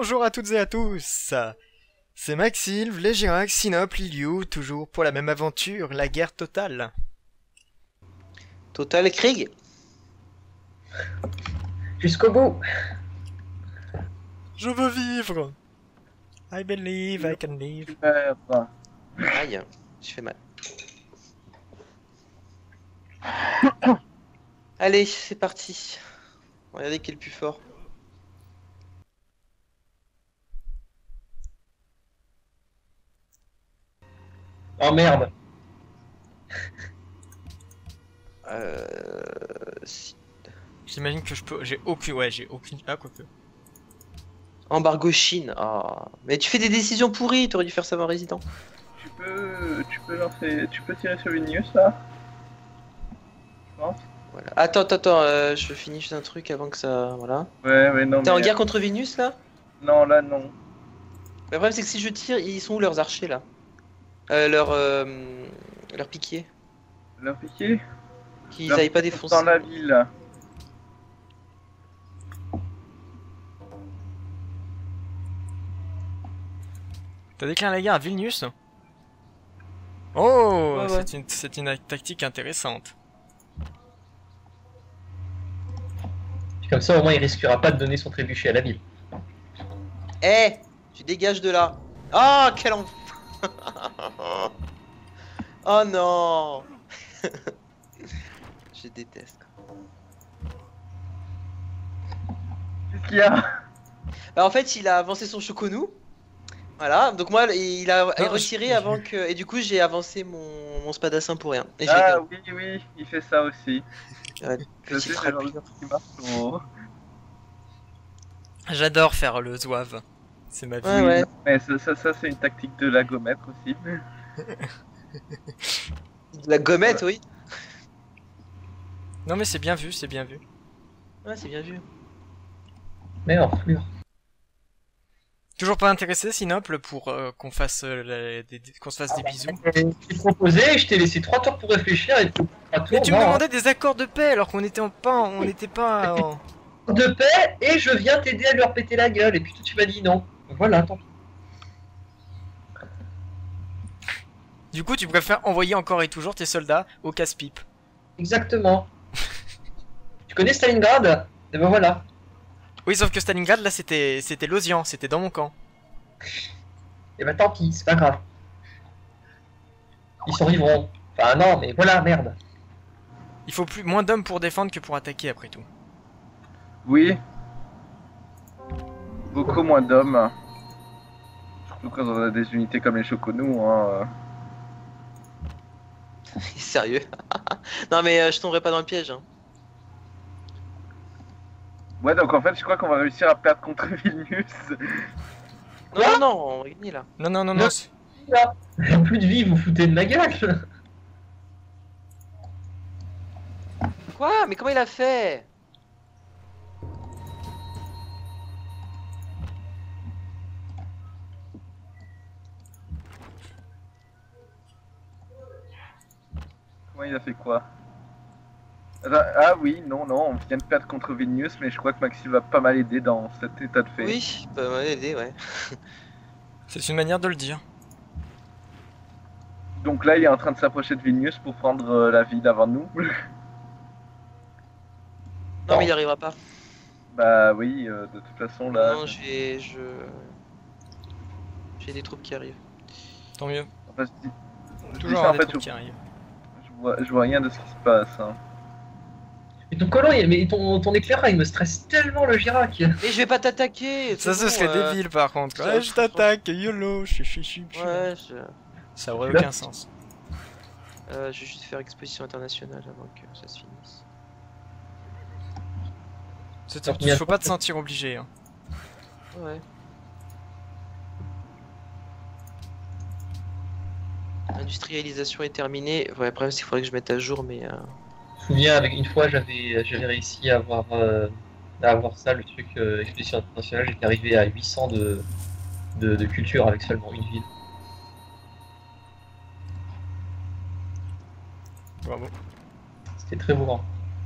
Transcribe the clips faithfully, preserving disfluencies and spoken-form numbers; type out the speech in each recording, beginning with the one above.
Bonjour à toutes et à tous. C'est Maxilve, Légirac, Sinople, Iliou, toujours pour la même aventure, la guerre totale. Total Krieg. Jusqu'au bout. Je veux vivre. I believe I can live. Euh, bah. Aïe, je fais mal. Allez, c'est parti. Regardez qui est le plus fort. Oh merde. Euh... si- J'imagine que je peux... J'ai aucune... Ouais, j'ai aucune... Ah, quoique. Embargo Chine. Ah. Mais tu fais des décisions pourries, t'aurais dû faire ça avant résident. Tu peux, tu peux lancer, tu peux tirer sur Vilnius là. Je pense. Voilà. Attends, attends, attends, euh, je finis juste un truc avant que ça... Voilà. Ouais, ouais, non. T'es en mais- guerre contre Vilnius là? Non, là, non. Le problème c'est que si je tire, ils sont où leurs archers là? Euh, leurs... Euh... Leurs piquiers. Leur piqué. Qu'ils Leur- aillent pas défoncer. Dans la ville. T'as déclaré la guerre à Vilnius? Oh, Ouais, ouais. c'est une, c'est une tactique intéressante. Comme ça, au moins, il risquera pas de donner son trébuchet à la ville. Eh, tu dégages de là. Oh, quel enf... Oh non. Je déteste. Qu'est-ce qu'il y a? Bah, en fait, il a avancé son Shokonou. Voilà, donc moi, il a Non, retiré je- avant que... Et du coup, j'ai avancé mon, mon spadassin pour rien. Et j'ai Ah gagné. oui, oui, il fait ça aussi. Ouais, Je petit sais, c'est le genre de frappure. truc qui marche au- J'adore faire le zouave. C'est ma vie. Ouais, ouais. Mais ça, ça, ça, c'est une tactique de lagomètre aussi. De la gommette, oui. Non mais c'est bien vu, c'est bien vu. Ouais, c'est bien vu. Mais enflure. Toujours pas intéressé, Sinople, pour euh, qu'on fasse, euh, la- des, des- qu'on se fasse des bisous. Je t'ai proposé, je t'ai laissé trois tours pour réfléchir et tout. Trois Mais tours, tu me non, demandais des accords de paix alors qu'on était en pas, on n'était pas. En... hein. De paix et je viens t'aider à leur péter la gueule. Et puis toi, tu m'as dit non. Donc voilà, tant pis. Du coup, tu préfères envoyer encore et toujours tes soldats au casse-pipe. Exactement. Tu connais Stalingrad? Et ben voilà. Oui, sauf que Stalingrad, là, c'était, c'était l'Osian, c'était dans mon camp. Et ben tant pis, c'est pas grave. Ils survivront. Enfin non, mais voilà, merde. Il faut plus moins d'hommes pour défendre que pour attaquer, après tout. Oui. Beaucoup moins d'hommes. Surtout quand on a des unités comme les Shokonou. Hein. Sérieux. Non, mais euh, je tomberai pas dans le piège. Hein. Ouais, donc en fait, je crois qu'on va réussir à perdre contre Vilnius. Non, non, non, on va gagner là. Non, non, non, Non. non. c'est- Plus de vie, vous foutez de ma gueule. Quoi? Mais comment il a fait? Comment il a fait quoi? Attends, ah oui, non, non, on vient de perdre contre Vilnius, mais je crois que Maxime va pas mal aider dans cet état de fait. Oui, bah m'a aidé, ouais. C'est une manière de le dire. Donc là, il est en train de s'approcher de Vilnius pour prendre euh, la ville avant nous. Non, mais il y arrivera pas. Bah oui, euh, de toute façon, là... Non, je vais... Je... J'ai des troupes qui arrivent. Tant mieux. Enfin, je dis- je dis Toujours ça, avoir en des fait, trucs je, qui arrivent. je vois, je vois rien de ce qui se passe. Hein. Et ton colon, il- mais ton, ton éclaireur, il me stresse tellement le Girac. Mais je vais pas t'attaquer. Ça, c'est ce bon, serait euh, débile par contre. ça- Ouais, je t'attaque, YOLO, chi chi chi chi. Ouais, je... Ça aurait Là. aucun sens. Euh, je vais juste faire exposition internationale avant que ça se finisse. C'est- Alors, Il faut pas te sentir obligé. Hein. Ouais. Industrialisation est terminée. Ouais, après, il faudrait que je mette à jour, mais... Euh... Je me souviens, avec une fois, j'avais j'avais réussi à avoir, euh, à avoir ça, le truc euh, expédition internationale. J'étais arrivé à huit cents de, de, de culture avec seulement une ville. Bravo. C'était très mouvant.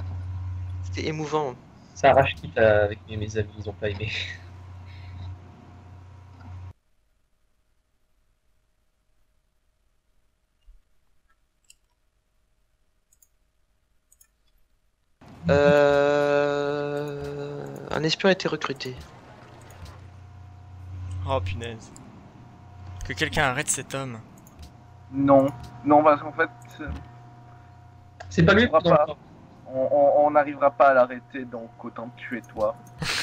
C'était émouvant. Ça arrache quitte avec mes, mes amis, ils ont pas aimé. Euh... Un espion a été recruté. Oh punaise. Que quelqu'un arrête cet homme. Non, non, parce qu'en fait, euh, C'est pas lui On va dans pas. le- on on- on n'arrivera pas à l'arrêter, donc autant te tuer toi.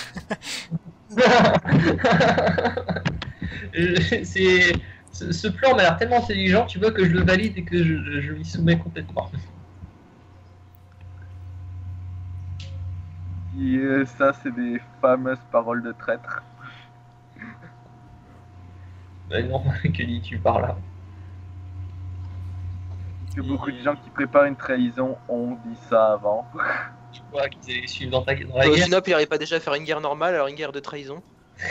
Je- C'est ce, ce plan m'a l'air tellement intelligent, tu vois que je le valide et que je, je lui soumets complètement. Et euh, ça, c'est des fameuses paroles de traître. Bah non, que dis-tu par là? Que beaucoup de gens qui préparent une trahison ont dit ça avant. Tu vois qu'ils allaient suivre dans, ta, dans la Euh, guerre. Sinop, il arrive pas déjà à faire une guerre normale, alors une guerre de trahison.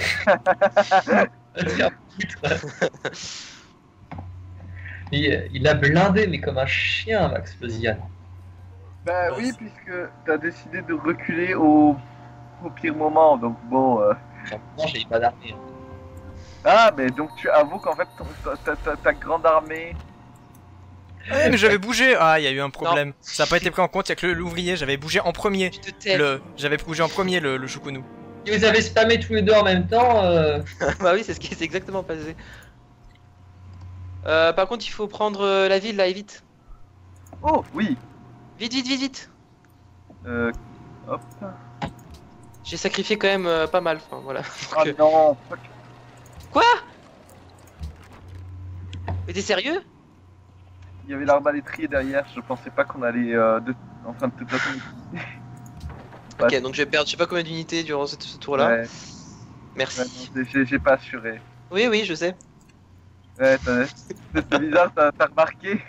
il, il a blindé, mais comme un chien, Max Losian. Bah oui, puisque t'as décidé de reculer au, au pire moment, donc bon. euh. Non, j'ai pas d'armée. Ah, mais donc tu avoues qu'en fait, ton- ta, ta- ta- ta grande armée. Ouais, mais j'avais bougé. Ah, il y a eu un problème. Ça a pas été pris en compte. Il y a que le- l'ouvrier. J'avais bougé en premier. Tu te tais. Le, j'avais bougé en premier le, le Shukunu. Si vous avez spammé tous les deux en même temps, euh... Bah oui, c'est ce qui s'est exactement passé. Euh, par contre, il faut prendre euh, la ville là, et vite. Oh, oui. Vite, vite, vite, vite. Euh. Hop. J'ai sacrifié quand même euh, pas mal. Enfin, voilà. Ah Donc, euh, non, fuck. Quoi? Mais t'es sérieux? Il y avait l'arbalétrier derrière, je pensais pas qu'on allait. Euh, de... Enfin, de toute façon. Ok, donc je vais perdre je sais pas combien d'unités durant ce, ce tour là. Ouais, ouais, Merci. non, j'ai- j'ai j'ai pas assuré. Oui, oui, je sais. Ouais, t'as- c'est bizarre, t'as t'as remarqué.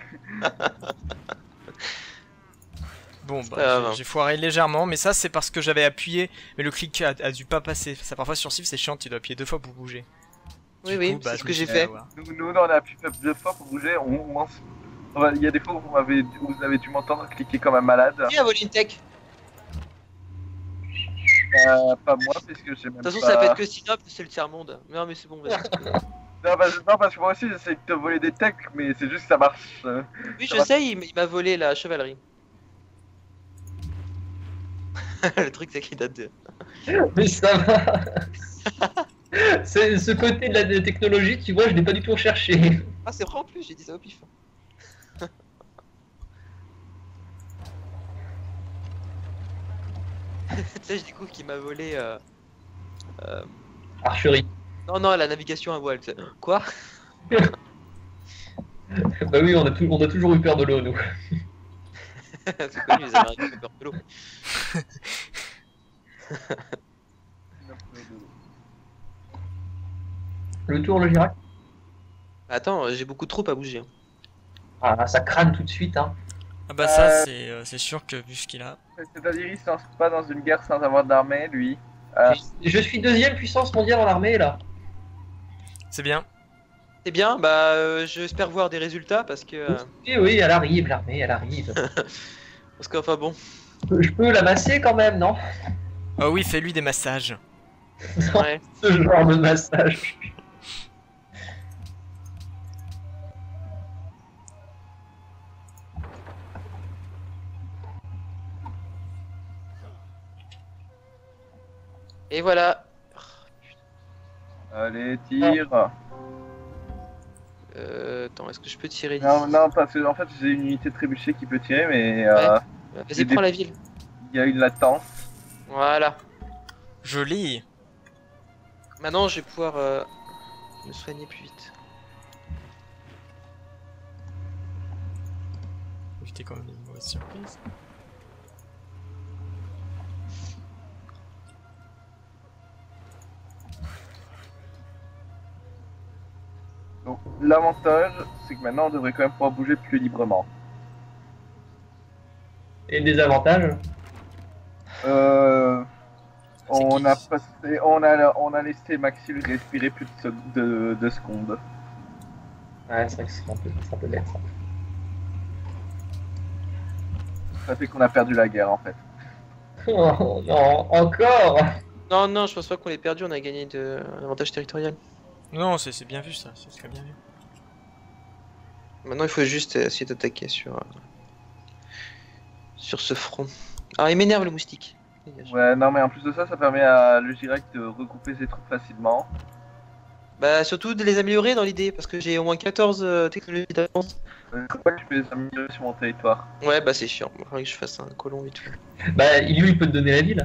Bon, pas bah, grave. j'ai- j'ai foiré légèrement, mais ça c'est parce que j'avais appuyé, mais le clic a, a dû pas passer. Ça parfois sur Shift c'est chiant, tu dois appuyer deux fois pour bouger. Oui, Du oui, coup, bah, c'est je ce me que suis j'ai fait. avoir. Nous, nous, on a appuyé deux fois pour bouger. On, on- enfin, il y a des fois où vous, m'avez- où vous avez dû m'entendre cliquer comme un malade. Qui a volé une tech? Euh, pas moi, puisque j'ai même De toute façon, pas. ça peut être que Sinop, c'est le tiers-monde. Non, mais c'est bon, vas-y. Non, parce, non, parce que moi aussi j'essaie de te voler des techs, mais c'est juste que ça marche. euh. Oui, Ça je va. sais, il m- il m'a volé la chevalerie. Le truc, c'est qu'il date de. mais ça va. C'est ce côté de la de technologie, tu vois, je l'ai pas du tout recherché. Ah, c'est vrai en plus, j'ai dit ça au pif. Tu sais, je découvre qu'il m'a volé. Euh... euh, Archerie. Non, non, la navigation à voile. tu sais. Quoi? Bah oui, on a, tout- on a toujours eu peur de l'eau, nous. C'est connu, les Américains ont peur de l'eau. Le tour, le Girac. Attends, j'ai beaucoup de troupes à bouger. Ah, ça crâne tout de suite, hein. Ah bah ça Euh. c'est euh, c'est sûr que vu ce qu'il a. C'est-à-dire, il se lance pas dans une guerre sans avoir d'armée, lui. Ah. Je suis deuxième puissance mondiale en armée, là. C'est bien. C'est bien, bah euh, j'espère voir des résultats parce que. euh, Oui, oui, elle arrive, l'armée, elle arrive. parce qu'enfin bon. Je peux la masser quand même, non? Oh oui, fais-lui des massages. Ouais. Ce genre de massage. Et voilà. Allez, tire. Euh, attends, est-ce que je peux tirer d'ici? Non, non, parce que en fait, j'ai une unité trébuchée qui peut tirer, mais euh, Vas-y, prends la ville. il y a une latence. Voilà. Joli. Maintenant, je vais pouvoir euh, me soigner plus vite. Éviter quand même une mauvaise surprise. Donc, l'avantage, c'est que maintenant, on devrait quand même pouvoir bouger plus librement. Et des avantages. Euh, C'est on qui a passé, on a, on a laissé Maxime respirer plus de, se- de, de secondes. Ouais, c'est vrai que c'est un peu, c'est un peu bête, ça. Ça fait qu'on a perdu la guerre, en fait. Oh non, encore. Non, non, je pense pas qu'on l'ait perdu, on a gagné de... un avantage territorial. Non, c'est c'est bien vu ça, c'est très bien vu. Maintenant, il faut juste essayer d'attaquer sur... euh, sur ce front. Alors il m'énerve le moustique. Dégage. Ouais, non, mais en plus de ça, ça permet à le Girac de regrouper ses troupes facilement. Bah surtout de les améliorer dans l'idée, parce que j'ai au moins quatorze euh, technologies d'avance. Euh, Comment tu peux les améliorer sur mon territoire? Ouais bah c'est chiant, il faudrait que je fasse un colon et tout. Bah, il, lui, il peut te donner la ville.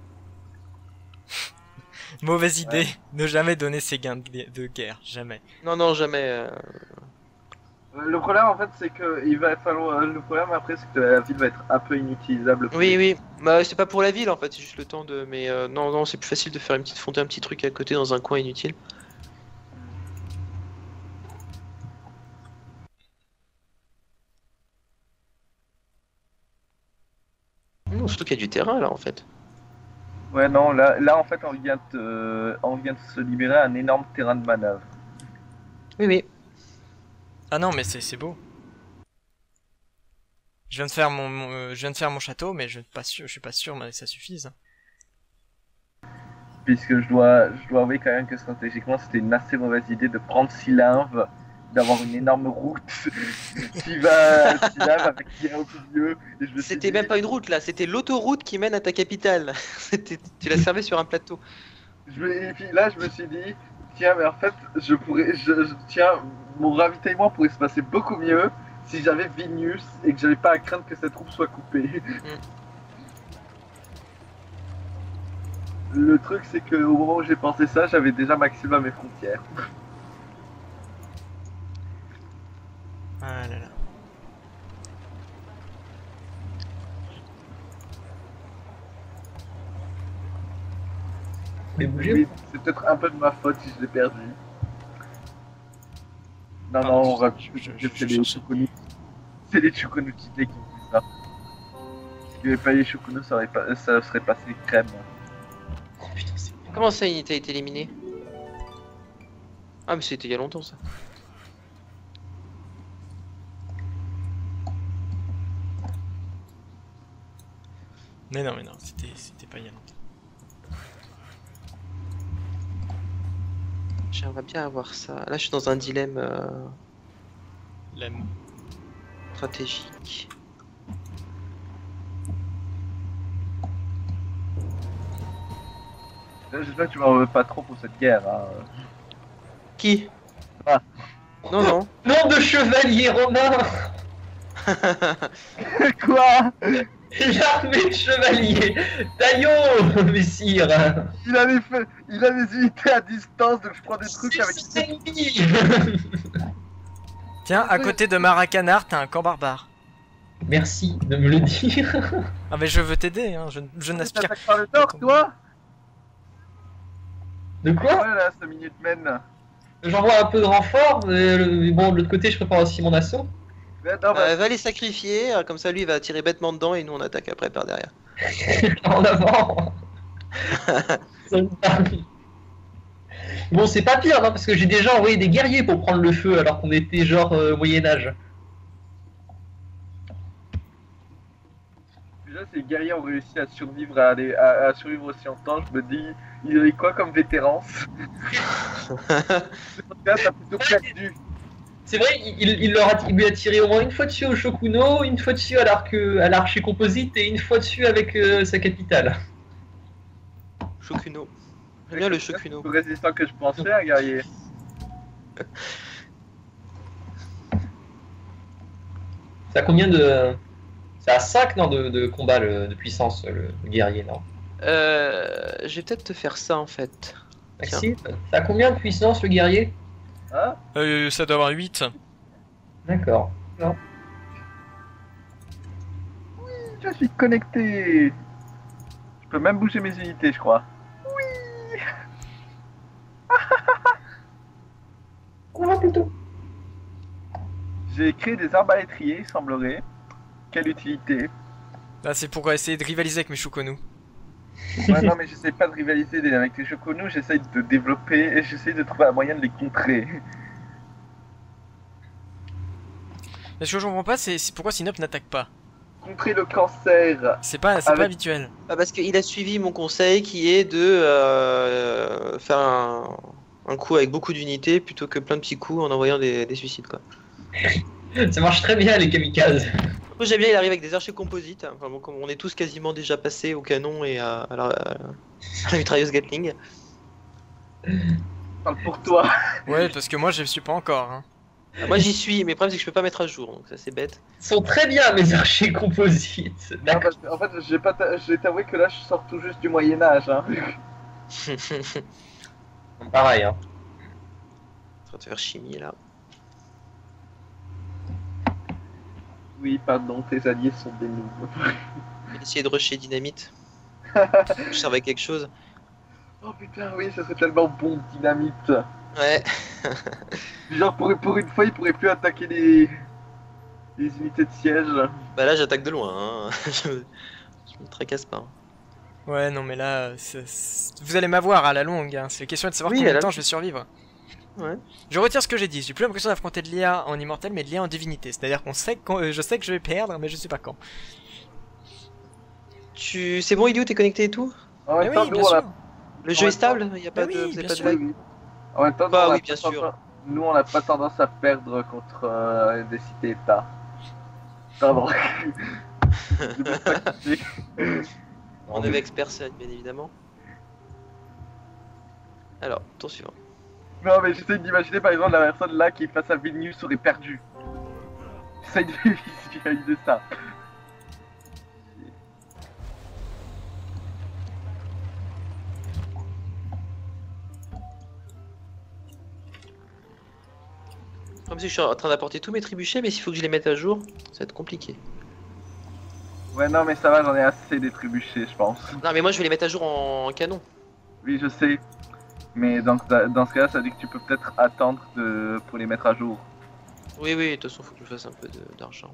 Mauvaise idée, ne jamais donner ses gains de gue- de guerre, jamais. Non non jamais. euh, Euh, Le problème, en fait, c'est que il va falloir. Le problème après, c'est que la ville va être un peu inutilisable. pour Oui les- oui, bah c'est pas pour la ville en fait, c'est juste le temps de... Mais euh, non non c'est plus facile de faire une petite fonder un petit truc à côté dans un coin inutile. Non, surtout qu'il y a du terrain là en fait. Ouais, non, là, là, en fait, on vient de, on vient de se libérer un énorme terrain de manœuvre. Oui oui. Ah non, mais c'est c'est beau. Je viens de faire mon, mon- euh, je viens de faire mon château, mais je, suis pas sûr, je suis pas sûr mais que ça suffise. Puisque je dois, je dois avouer quand même que stratégiquement, c'était une assez mauvaise idée de prendre Silinve, d'avoir une énorme route qui va à Silinve avec Guerre au milieu. Et je me suis C'était dit, même pas une route là, c'était l'autoroute qui mène à ta capitale. C'était- tu la servais sur un plateau. je me- et puis là, je me suis dit, tiens, mais en fait, je pourrais, je, je- tiens, mon ravitaillement pourrait se passer beaucoup mieux si j'avais Vignius et que j'avais pas à craindre que cette troupe soit coupée. Le truc, c'est qu'au moment où j'ai pensé ça, j'avais déjà Maxime à mes frontières. Ah là là. Mais bougez. Oui, c'est peut-être un peu de ma faute si je l'ai perdu. Non, Ah, non, on je- va je- je- c'est je les cherche. Choconos. C'est les Choconos cheatés qui disent ça. S'il n'y avait pas les Choconos, ça, aurait pas... ça serait passé crème. Oh putain, c'est. Comment ça il t'a été éliminé? Ah mais c'était il y a longtemps ça. Mais non, mais non, c'était c'était pas il y a longtemps. J'aimerais bien avoir ça. Là je suis dans un dilemme euh, L'aime. stratégique. J'espère que tu m'en veux pas trop pour cette guerre. Hein. Qui? Ah. Non non. Nom de chevalier romain. Quoi? L'armée de chevaliers. Taillon, messire. Il a, des fait... Il a des unités à distance, donc je prends des trucs avec... Six ennemis. Tiens, à côté de Maracanar, t'as un camp barbare. Merci de me le dire. Ah mais je veux t'aider, hein, je, je Tu n'aspire. t'attaques par le nord, toi? De quoi? Voilà, ce Minutemen. J'envoie un peu de renfort, mais le- bon, de l'autre côté, je prépare aussi mon assaut. Mais non, bah, Euh, va les sacrifier, euh, comme ça lui il va tirer bêtement dedans et nous on attaque après par derrière. En avant. Bon, c'est pas pire, non, parce que j'ai déjà envoyé des guerriers pour prendre le feu alors qu'on était genre euh, au Moyen-Âge. déjà, si les guerriers ont réussi à survivre, à, aller- à, à survivre aussi longtemps, je me dis, ils avaient quoi comme vétérance? Là, ça a plutôt perdu. C'est vrai, il, il leur a, il lui a tiré au moins une fois dessus au Shokuno, une fois dessus à l'arc, à l'archer composite et une fois dessus avec euh, sa capitale. Shokuno. J'aime bien le Shokuno. Plus résistant que je pensais, un guerrier. Ça a combien de. Ça a cinq non, de, de combat le- de puissance, le, le guerrier, non? Euh, je vais peut-être te faire ça en fait. Maxime, ça a combien de puissance le guerrier? Hein? Euh, ça doit avoir huit. D'accord. Je suis connecté. Je peux même bouger mes unités, je crois. Comment plutôt? J'ai créé des arbalétriers, il semblerait. Quelle utilité. Là, c'est pour essayer de rivaliser avec mes Shukonu. Ouais, non, mais j'essaie pas de rivaliser avec les Shokunos, j'essaie de développer et j'essaie de trouver un moyen de les contrer. Mais ce que je comprends pas, c'est c'est pourquoi Sinop n'attaque pas. Contrer le cancer. C'est pas, c'est Avec- pas habituel. Ah, parce qu'il a suivi mon conseil qui est de euh, faire un, un coup avec beaucoup d'unités plutôt que plein de petits coups en envoyant des, des suicides quoi. Ça marche très bien les kamikazes. Moi j'aime bien, il arrive avec des archers composites. Enfin bon, comme on est tous quasiment déjà passés au canon et à, à la, à la mitrailleuse Gatling. Parle pour toi. Ouais, parce que moi je suis pas encore. Hein. Ah, moi j'y suis, mais le problème c'est que je peux pas mettre à jour, donc ça c'est bête. Ils sont très bien mes archers composites. Non, D'accord. parce que, en fait, j'ai pas ta- je vais t'avouer que là, je sors tout juste du Moyen-Âge. Hein. Pareil, hein. En train de faire chimie là. Oui, pardon, tes alliés sont des noobs. Je vais essayer de rusher dynamite. Je servais à quelque chose. Oh putain, oui, ça serait tellement bon, dynamite. Ouais. Genre, pour, pour une fois, il pourrait plus attaquer les, les unités de siège. Bah là j'attaque de loin, hein. je, me... je me tracasse pas. Ouais, non, mais là, c'est- c'est- vous allez m'avoir à la longue. Hein. C'est question de savoir Oui, combien à de la temps je vais survivre. Ouais. Je retire ce que j'ai dit. J'ai plus l'impression d'affronter de l'I A en immortel, mais de l'I A en divinité. C'est-à-dire qu'on sait que euh, je sais que je vais perdre, mais je sais pas quand. Tu... C'est bon idiot, t'es connecté et tout? En Mais même temps, oui, nous, bien on a... sûr. Le En jeu est même stable? Y a pas Bah de... oui, vous avez bien pas de sûr. lag? Oui, oui. En même temps, Bah nous, on oui, a bien pas sûr. tendance- nous, on n'a pas tendance à perdre contre euh, des cités-États. Pardon. Je me suis pas touché. On avait personne, bien évidemment. Alors, tour suivant. Non, mais j'essaie d'imaginer par exemple la personne là qui face à Vilnius aurait perdu. J'essaie de visualiser ça. Comme si je suis en train d'apporter tous mes trébuchets, mais s'il faut que je les mette à jour, ça va être compliqué. Ouais, non, mais ça va, j'en ai assez des trébuchés, je pense. Non, mais moi je vais les mettre à jour en canon. Oui, je sais. Mais donc, dans dans ce cas-là, ça dit que tu peux peut-être attendre de... pour les mettre à jour. Oui, oui, de toute façon, faut que je fasse un peu de- d'argent.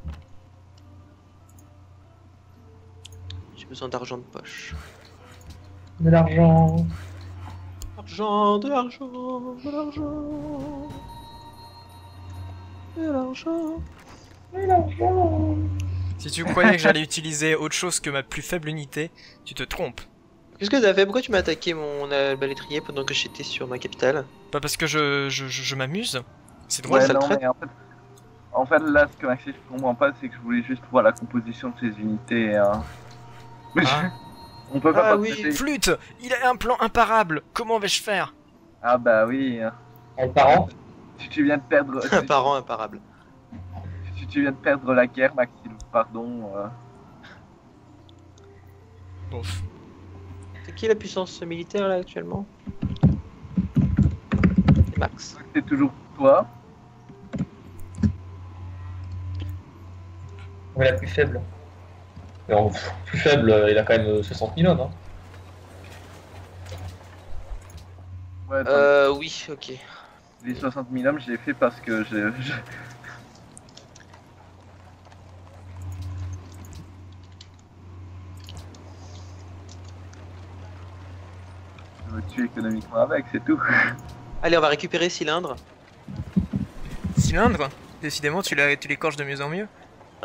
J'ai besoin d'argent de poche. De l'argent. Argent, de l'argent, de l'argent. De l'argent. De l'argent. Si tu croyais que j'allais utiliser autre chose que ma plus faible unité, tu te trompes. Qu'est-ce que t'as fait? Pourquoi tu m'as attaqué mon euh, balétrier pendant que j'étais sur ma capitale? Pas parce que je, je, je, je m'amuse. C'est drôle. Ouais, Ouais, ça le non, traite. mais en fait... En fait, là, ce que Maxime, je comprends pas, c'est que je voulais juste voir la composition de ces unités. Hein. Mais je- Ah. On peut pas Ah passer oui. des- Flûte, il a un plan imparable. Comment vais-je faire? Ah bah oui. hein. En parent. Si tu viens de perdre... Un si- parent imparable. Si tu viens de perdre la guerre, Maxime, pardon. euh, Bof. C'est qui la puissance militaire là actuellement? C'est Max. C'est toujours toi. Mais la plus faible. Non, pff, plus faible, euh, il a quand même euh, soixante mille hommes. Hein. Ouais, attends, Euh, oui, ok. les soixante mille hommes, je l'ai fait parce que je... je- je me tue économiquement avec, c'est tout. Allez, on va récupérer cylindre. Cylindre? Décidément, tu l'as- tu l'écorches de mieux en mieux.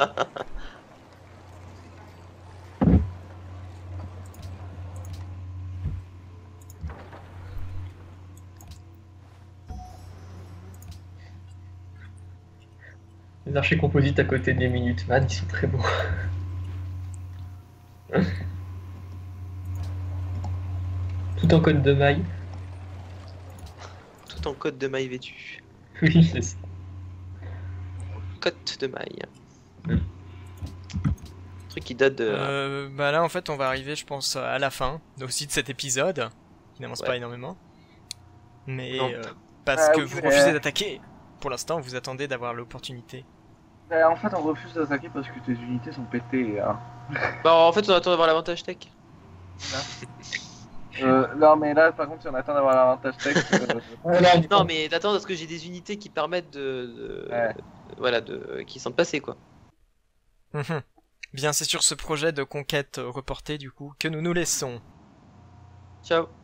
Les archers composites à côté des Minuteman, ils sont très beaux. Tout en code de maille. Tout en côte de maille vêtue. Oui, c'est ça. Côte de maille. Mm. Truc qui date de. Euh, bah là, en fait, on va arriver, je pense, à la fin aussi de cet épisode, qui n'avance Ouais. pas énormément. Mais Non. euh, parce Ah que oui, vous mais- refusez d'attaquer. Pour l'instant, vous attendez d'avoir l'opportunité. Euh, en fait, on refuse d'attaquer parce que tes unités sont pétées. Hein. Bah, en fait, on attend d'avoir l'avantage tech. Euh, non, mais là, par contre, si on attend d'avoir l'avantage tech, euh, Voilà, Non, mais d'attendre à ce que j'ai des unités qui permettent de. de- Ouais. Voilà, de. qui sont passées quoi. Mhm. Bien, c'est sur ce projet de conquête euh, reporté, du coup, que nous nous laissons. Ciao.